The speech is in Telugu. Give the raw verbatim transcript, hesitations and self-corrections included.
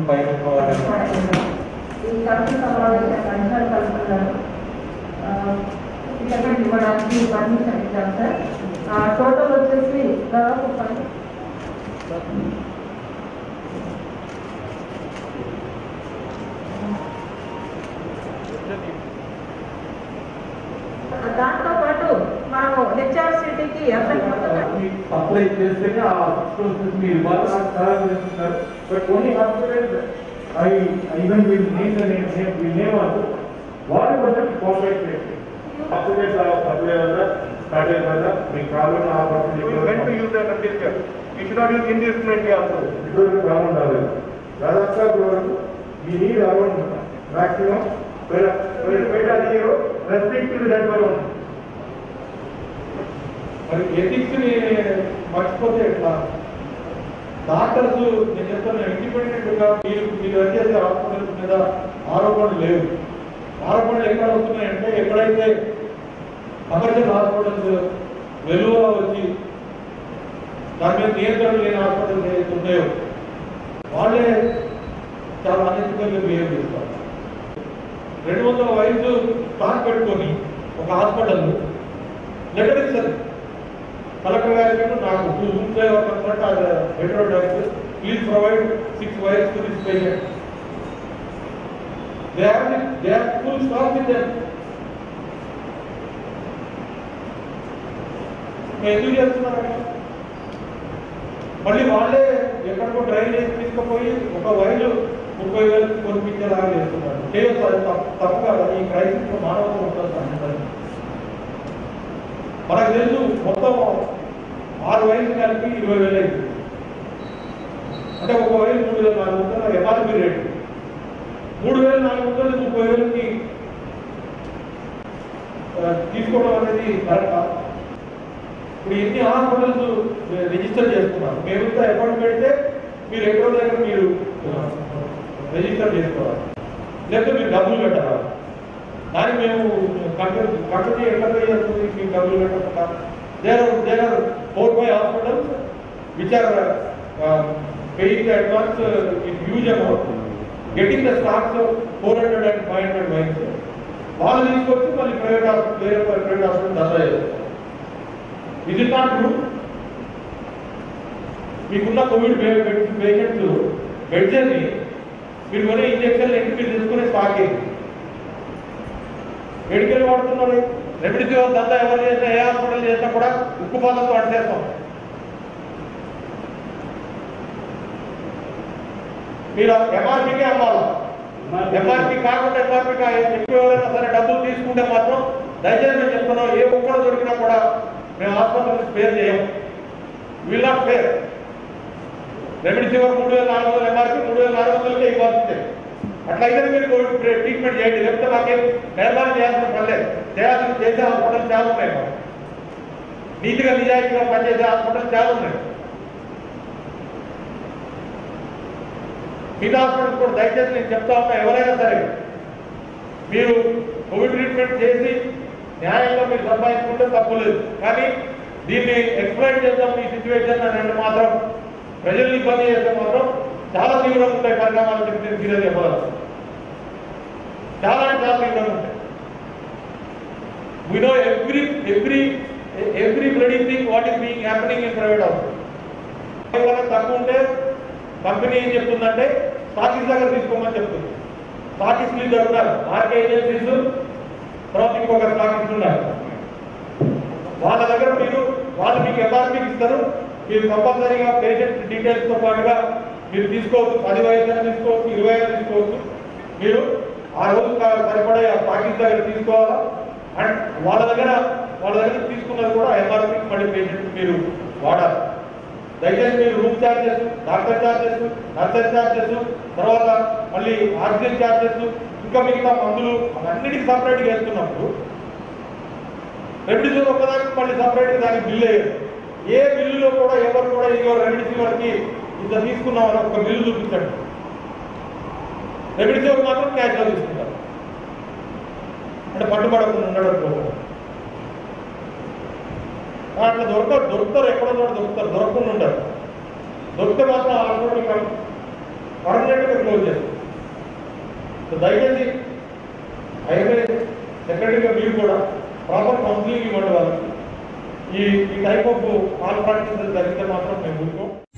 పైన ఈ కమిటీ సమావేశానికి అంశాలు కలుపుతున్నారు సెకండ్ ఇవ్వడానికి పర్మిషన్ ఇచ్చాం సార్. టోటల్ వచ్చేసి దాదాపు పది దాంతో పాటు మనం హెచ్ఆర్సిటీకి అప్లై చేస్తేనే ఆ మీరు బట్ కొన్ని hospitals I even will name the name will name also what కొంచెం కోఆపరేట్ చేయండి. హాస్పిటల్స్ అప్లై వల్ల స్టార్ట్ అయ్యే వల్ల మీకు ప్రాబ్లం ఆ person use that you should not use indiscriminately also ఇప్పుడు ప్రాబ్లం రాలేదు. దాదాపు వరకు మీ నీడ్ అరౌండ్ మాక్సిమం మరి ఎథిక్స్ ని మర్చిపోతే ఎట్లా? డాక్టర్స్ నేను చెప్తాను ఇండిపెండెంట్ గా మీరు మీరు వచ్చేసి హాస్పిటల్స్ మీద ఆరోపణలు లేవు. ఆరోపణలు ఎక్కడ వస్తున్నాయంటే ఎక్కడైతే కమర్షియల్ హాస్పిటల్స్ వెలువలో వచ్చి దాని మీద నియంత్రణ లేని హాస్పిటల్స్ ఏదైతే ఉన్నాయో వాళ్ళే చాలా అనెతికల్గా బిహేవ్ చేస్తారు. రెండు వందల వయసు స్టాక్ పెట్టుకొని ఒక హాస్పిటల్ లెటర్ ఇస్తారు కలెక్టర్ గారికి, నాకు two rooms letter doctor please provide six vials to this patient. They have they have full stock with them. ఎందుకు చేస్తున్నారు? మళ్ళీ వాళ్ళే ఎక్కడికో డ్రైవ్ చేసి తీసుకుపోయి ఒక వైర్లు ముప్పై వేలు కొనిపించేలాగా చేస్తున్నారు. చేయొచ్చు, అది తప్పు కాదు. ఈ క్రైసిస్ మానవత్వం ఉంటుంది. మనకు తెలుసు మొత్తం ఆరు వయసు కలిపి ఇరవై వేలు అయింది అంటే ఒక వయసు మూడు వేల నాలుగు వందల ఎంఆర్పీ రేటు మూడు వేల నాలుగు వందలు ముప్పై వేలకి తీసుకోవడం అనేది కరెక్టా? ఇప్పుడు ఎన్ని హాస్పిటల్స్ రిజిస్టర్ చేస్తున్నారు. మేమంతా అకౌంట్ పెడితే మీరు ఎక్కడో దగ్గర మీరు రిజిస్టర్ చేసుకోవాలి, లేకపోతే మీరు డబ్బులు పెట్టాలి. దానికి మేము కంపెనీ కంపెనీ ఎట్లా పే చేస్తుంది? మీకు డబ్బులు పెట్టకుండా there there are four five hospitals which are paying the advance in huge amount getting the stocks four hundred and five hundred vials వాళ్ళు తీసుకొచ్చి మళ్ళీ ప్రైవేట్ హాస్పిటల్ వేరే ప్రైవేట్ హాస్పిటల్ దందా చేస్తారు. ఇది నాట్ ట్రూ. మీకున్న కోవిడ్ పేషెంట్స్ బెడ్జర్ని మీరు కొనే ఇంజక్షన్లు ఏంటి మీరు తీసుకునే స్టాక్ ఏంటి? మెడికల్ వాడుతున్నారు. రెమెడిసివిర్ దందా ఎవరు చేసినా ఏ హాస్పిటల్ చేసినా కూడా ఉక్కుపాదంతో అడ్డేస్తాం. మీరు ఎంఆర్పీకే అమ్మాలి. ఎంఆర్పీ కాకుండా ఎంఆర్పీ ఎవరైనా సరే డబ్బులు తీసుకుంటే మాత్రం దయచేసి మేము చెప్తున్నాం, ఏ ఒక్కడో దొరికినా కూడా మేము హాస్పిటల్ స్పేర్ చేయం. Will not spare. రెమెడిసివిర్ మూడు వేల నాలుగు వందల ఎంఆర్పీ మూడు వేల నాలుగు వందలకే ఇవ్వాల్సిందే. అట్లయితే మీరు కోవిడ్ ట్రీట్మెంట్ చేయండి. లేకపోతే మాకేం నిర్మాణం చేయాల్సిన పర్లేదు. చేయాల్సిన చేసే హాస్పిటల్ చాలా ఉన్నాయి. మాకు నీతిగా నిజాయితీగా పనిచేసే హాస్పిటల్ చాలా ఉన్నాయి. మిగతా హాస్పిటల్స్ కూడా దయచేసి నేను చెప్తా ఉన్నా, ఎవరైనా సరే మీరు కోవిడ్ ట్రీట్మెంట్ చేసి న్యాయంగా మీరు సంపాదించుకుంటే తప్పు లేదు. కానీ దీన్ని ఎక్స్ప్లెయిన్ చేద్దాం ఈ సిచ్యువేషన్ అని మాత్రం ప్రజల్ని ఇబ్బంది చేస్తే మాత్రం చాలా తీవ్రంగా ఉంటాయి పరిణామాలు. చెప్పి సీరియస్ చెప్పగలరు. చాలా చాలా తీవ్రంగా ఉంటాయి. We know every every every bloody thing what is being happening in private hospital. తక్కువ ఉంటే కంపెనీ ఏం చెప్తుందంటే స్టాకిస్ దగ్గర తీసుకోమని చెప్తుంది. స్టాకిస్ మీ దగ్గర ఆర్కే ఏజెన్సీస్ తర్వాత ఇంకొక స్టాకిస్ ఉన్నారు. వాళ్ళ దగ్గర మీరు వాళ్ళు మీకు ఎంఆర్పీకి ఇస్తారు. మీరు కంపల్సరీగా పేషెంట్ డీటెయిల్స్తో పాటుగా మీరు తీసుకోవచ్చు. పది వయసు తీసుకోవచ్చు, ఇరవై ఐదు తీసుకోవచ్చు. మీరు ఆ రోజు సరిపడే ఆ స్టాకిస్ దగ్గర తీసుకోవాలా. అండ్ వాళ్ళ దగ్గర వాళ్ళ దగ్గర తీసుకున్నది కూడా ఎంఆర్పీకి మళ్ళీ పేషెంట్ మీరు వాడాలి. దయచేసి మీరు room charges, doctor charges, nursery charges, తర్వాత మళ్ళీ ఆక్సిజన్ ఛార్జెస్, ఇంకా మిగతా మందులు అవన్నిటికీ సపరేట్గా వేస్తున్నప్పుడు రెమెడిసివిర్ ఒక్కదానికి మళ్ళీ సపరేట్గా దానికి బిల్లు వేయాలి. ఏ బిల్లులో కూడా ఎవరు కూడా ఇదిగో రెమెడిసివిర్కి ఇంత తీసుకున్నామని ఒక బిల్లు చూపించండి. రెమెడిసివిర్ మాత్రం క్యాష్లో తీసుకుంటారు. అంటే పట్టుబడకుండా ఉండడం కోసం అట్లా దొరకరు. దొరుకుతారు, ఎక్కడో చోట దొరుకుతారు, దొరకకుండా ఉంటారు. దొరికితే మాత్రం హాస్పిటల్ పర్మనెంట్గా క్లోజ్ చేస్తాం. సో దయచేసి అయితే సెక్రటరీగా మీరు కూడా ప్రాపర్ కౌన్సిలింగ్ ఇవ్వండి వాళ్ళకి. ఈ ఈ టైప్ ఆఫ్ మాల్ ప్రాక్టీస్ జరిగితే మాత్రం మేము ఊరుకోం.